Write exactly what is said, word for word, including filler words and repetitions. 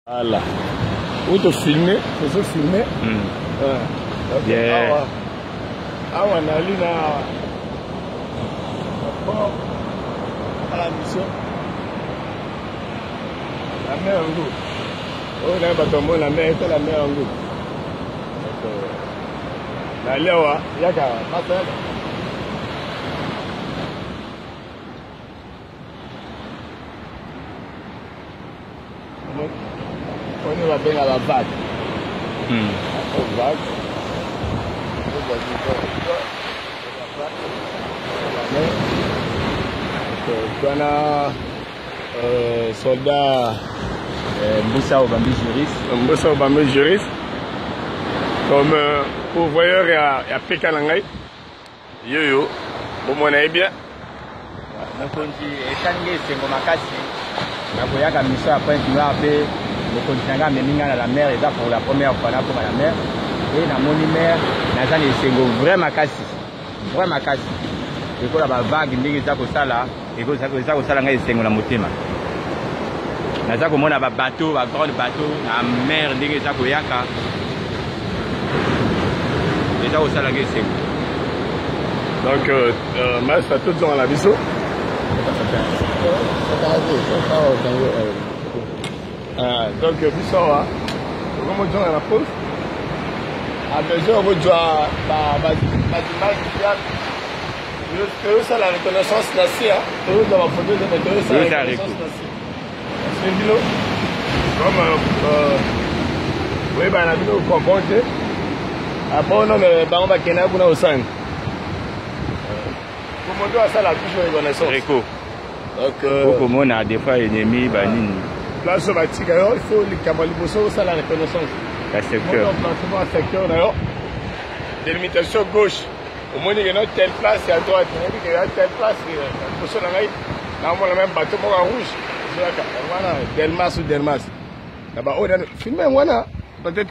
Voilà. Où te filmer, tu peux filmer. Mm. Ouais. Yeah. Ah, on a lu là. Rapport à la mission. La mer en goût. Oh, on a un bâton, la mer était la mer en goût. La Léoa, il y a qu'à matin. On va bien à la vague. Mm. La vague. On a euh, soldat Mboussa Obambi juriste. Mboussa Obambi juriste. Comme euh, pourvoyeur à Pékin Langai. Yo yo, vous m'en bien. Mokonzi etangi esengo makasi nakoyaka mission après kiwa pe mokonzi nanga meminga na la mer eza pour la première fois na koma la mer et na moni mer naza na esengo vrai makasi vrai makasi ekola ba vague ndenge eza kosala eza kosala ngai esengo na motema naza komona ba bateau ba grande bateau na mer ndenge eza koyaka eza kosala ngai esengo. Donc, euh, euh, mais ça tout dans la viso. Ah, donc, viso, comment on a la pause? À mesure où tu as la ça la reconnaissance nation, tu as la photo de la reconnaissance nation. C'est une comme oui, ben la vidéo comporte. Après, on a le baron Bakena pour nous sang. Comment on doit ça la touche de reconnaissance? Réco. Donc, euh, comment on a des fois ennemi, banine. Place au bâti, il faut les camalibosso, ça la reconnaissance. La secteur. Placement à secteur, d'ailleurs. Délimitation gauche. Au moins, il y a telle place et à droite. Il y a telle place. Il y a le même bateau pour un rouge. Voilà, Delmas ou Delmas. Là-bas, on a filmé, voilà. Peut-être.